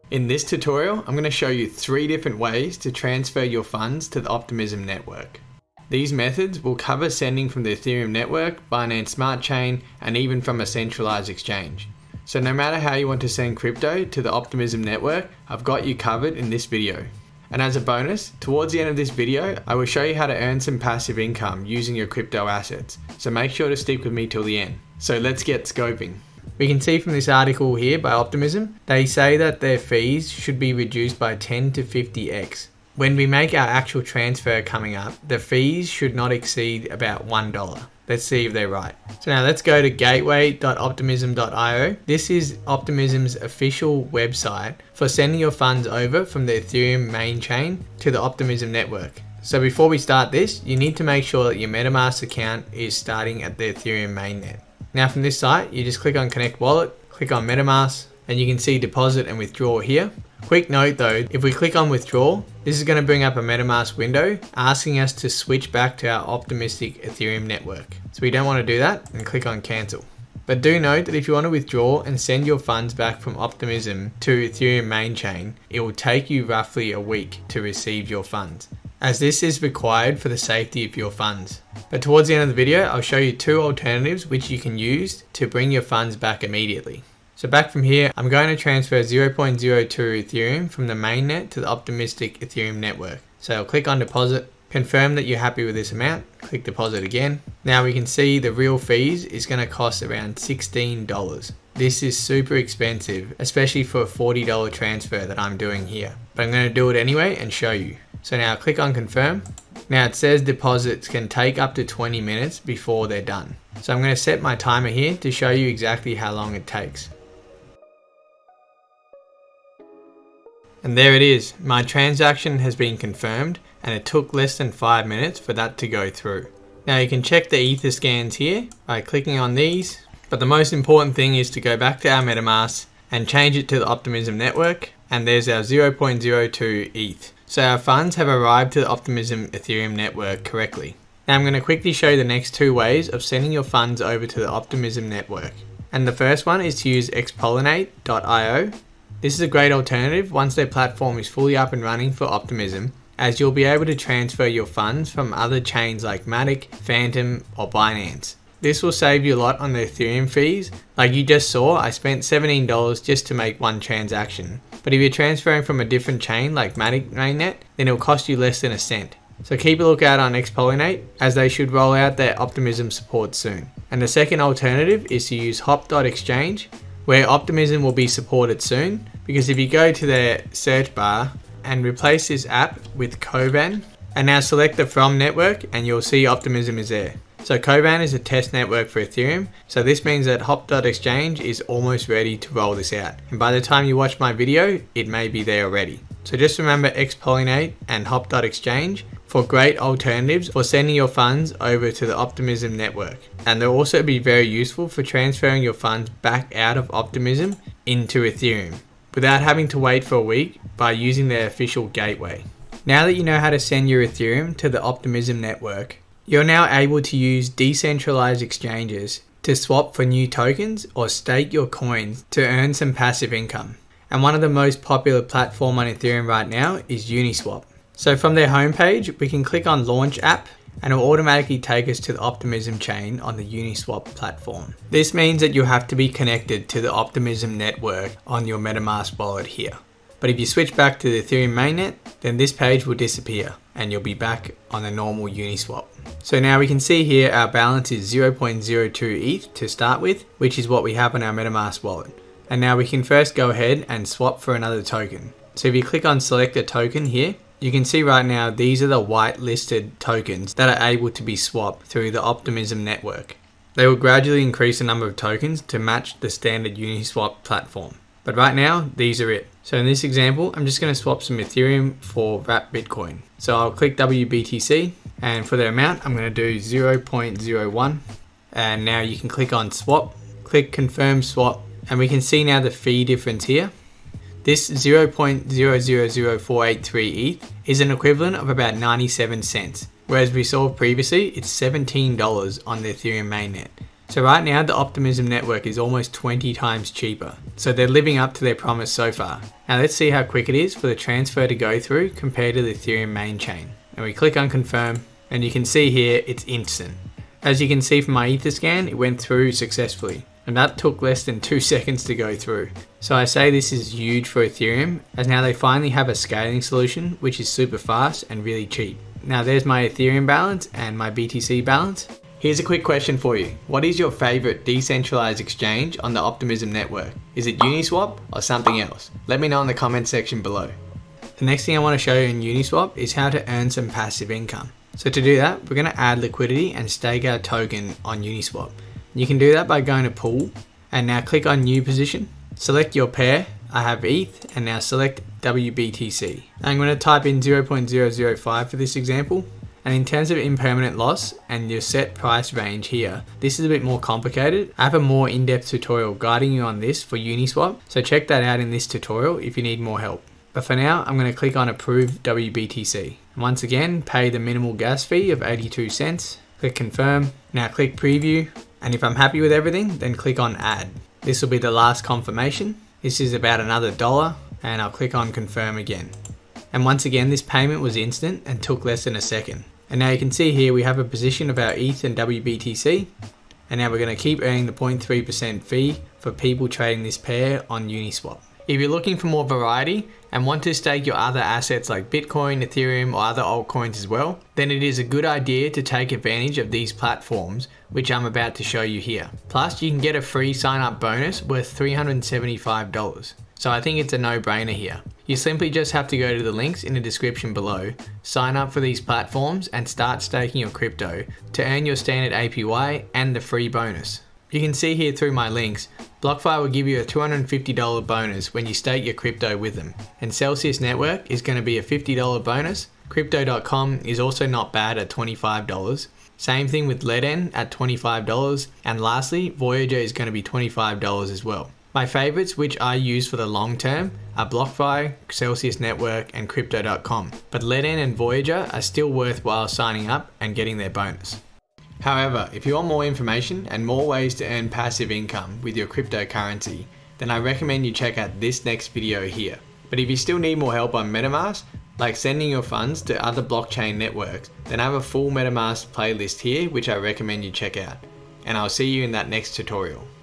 In this tutorial, I'm going to show you 3 different ways to transfer your funds to the Optimism Network. These methods will cover sending from the Ethereum Network, Binance Smart Chain, and even from a centralized exchange. So no matter how you want to send crypto to the Optimism Network, I've got you covered in this video. And as a bonus, towards the end of this video, I will show you how to earn some passive income using your crypto assets. So make sure to stick with me till the end. So let's get scoping. We can see from this article here by Optimism, they say that their fees should be reduced by 10 to 50x. When we make our actual transfer coming up, the fees should not exceed about $1. Let's see if they're right. So now let's go to gateway.optimism.io. This is Optimism's official website for sending your funds over from the Ethereum main chain to the Optimism Network. So before we start this, you need to make sure that your MetaMask account is starting at the Ethereum mainnet. Now from this site, you just click on Connect Wallet, click on MetaMask, and you can see deposit and withdraw here. Quick note though, if we click on withdraw, this is going to bring up a MetaMask window asking us to switch back to our optimistic Ethereum network. So we don't want to do that and click on cancel. But do note that if you want to withdraw and send your funds back from Optimism to Ethereum main chain, it will take you roughly a week to receive your funds, as this is required for the safety of your funds. But towards the end of the video, I'll show you 2 alternatives which you can use to bring your funds back immediately. So back from here, I'm going to transfer 0.02 Ethereum from the mainnet to the optimistic Ethereum network. So I'll click on deposit, confirm that you're happy with this amount, click deposit again. Now we can see the real fees is going to cost around $16. This is super expensive, especially for a $40 transfer that I'm doing here. But I'm going to do it anyway and show you. So now click on confirm. Now it says deposits can take up to 20 minutes before they're done. So I'm going to set my timer here to show you exactly how long it takes. And there it is, my transaction has been confirmed and it took less than 5 minutes for that to go through. Now you can check the Ether scans here by clicking on these, but the most important thing is to go back to our MetaMask and change it to the Optimism network, and there's our 0.02 ETH. So our funds have arrived to the Optimism Ethereum network correctly. Now I'm going to quickly show you the next 2 ways of sending your funds over to the Optimism network. And the first one is to use Xpollinate.io. This is a great alternative once their platform is fully up and running for Optimism, as you'll be able to transfer your funds from other chains like Matic, Phantom, or Binance. This will save you a lot on the Ethereum fees. Like you just saw, I spent $17 just to make one transaction. But if you're transferring from a different chain like Matic Mainnet, then it'll cost you less than a cent. So keep a lookout on Xpollinate, as they should roll out their Optimism support soon. And the second alternative is to use Hop.Exchange, where Optimism will be supported soon, because if you go to their search bar and replace this app with Koban, and now select the From network, and you'll see Optimism is there. So Koban is a test network for Ethereum, so this means that Hop.Exchange is almost ready to roll this out. And by the time you watch my video, it may be there already. So just remember Xpollinate and Hop.Exchange for great alternatives for sending your funds over to the Optimism network. And they'll also be very useful for transferring your funds back out of Optimism into Ethereum, without having to wait for a week by using their official gateway. Now that you know how to send your Ethereum to the Optimism network, you're now able to use decentralized exchanges to swap for new tokens or stake your coins to earn some passive income. And one of the most popular platforms on Ethereum right now is Uniswap. So from their homepage, we can click on Launch App, and it will automatically take us to the Optimism chain on the Uniswap platform. This means that you have to be connected to the Optimism network on your MetaMask wallet here. But if you switch back to the Ethereum mainnet, then this page will disappear and you'll be back on the normal Uniswap. So now we can see here our balance is 0.02 ETH to start with, which is what we have on our MetaMask wallet. And now we can first go ahead and swap for another token. So if you click on select a token here, you can see right now these are the whitelisted tokens that are able to be swapped through the Optimism network. They will gradually increase the number of tokens to match the standard Uniswap platform. But right now, these are it. So in this example, I'm just going to swap some Ethereum for wrapped Bitcoin. So I'll click WBTC, and for the amount, I'm going to do 0.01. And now you can click on swap, click confirm swap, and we can see now the fee difference here. This 0.000483 ETH is an equivalent of about 97 cents, whereas we saw previously it's $17 on the Ethereum mainnet. So right now the Optimism Network is almost 20 times cheaper. So they're living up to their promise so far. Now let's see how quick it is for the transfer to go through compared to the Ethereum main chain. And we click on confirm and you can see here it's instant. As you can see from my Etherscan, it went through successfully. And that took less than 2 seconds to go through. So I say this is huge for Ethereum, as now they finally have a scaling solution which is super fast and really cheap. Now there's my Ethereum balance and my BTC balance. Here's a quick question for you. What is your favorite decentralized exchange on the Optimism Network? Is it Uniswap or something else? Let me know in the comment section below. The next thing I want to show you in Uniswap is how to earn some passive income. So to do that, we're going to add liquidity and stake our token on Uniswap. You can do that by going to pool and now click on new position. Select your pair. I have ETH and now select WBTC. I'm going to type in 0.005 for this example. And in terms of impermanent loss and your set price range here, this is a bit more complicated. I have a more in-depth tutorial guiding you on this for Uniswap. So check that out in this tutorial if you need more help. But for now, I'm going to click on approve WBTC. And once again, pay the minimal gas fee of 82 cents. Click confirm. Now click preview. And if I'm happy with everything, then click on add. This will be the last confirmation. This is about another $1 and I'll click on confirm again. And once again, this payment was instant and took less than a second. And now you can see here we have a position of our ETH and WBTC. And now we're going to keep earning the 0.3% fee for people trading this pair on Uniswap. If you're looking for more variety and want to stake your other assets like Bitcoin, Ethereum or other altcoins as well, then it is a good idea to take advantage of these platforms which I'm about to show you here. Plus you can get a free sign up bonus worth $375. So I think it's a no-brainer here. You simply just have to go to the links in the description below, sign up for these platforms and start staking your crypto to earn your standard APY and the free bonus. You can see here through my links, BlockFi will give you a $250 bonus when you stake your crypto with them. And Celsius Network is going to be a $50 bonus. Crypto.com is also not bad at $25. Same thing with Leden at $25. And lastly, Voyager is going to be $25 as well. My favorites, which I use for the long term, are BlockFi, Celsius Network and Crypto.com. But Leden and Voyager are still worthwhile signing up and getting their bonus. However, if you want more information and more ways to earn passive income with your cryptocurrency, then I recommend you check out this next video here. But if you still need more help on MetaMask, like sending your funds to other blockchain networks, then I have a full MetaMask playlist here which I recommend you check out. And I'll see you in that next tutorial.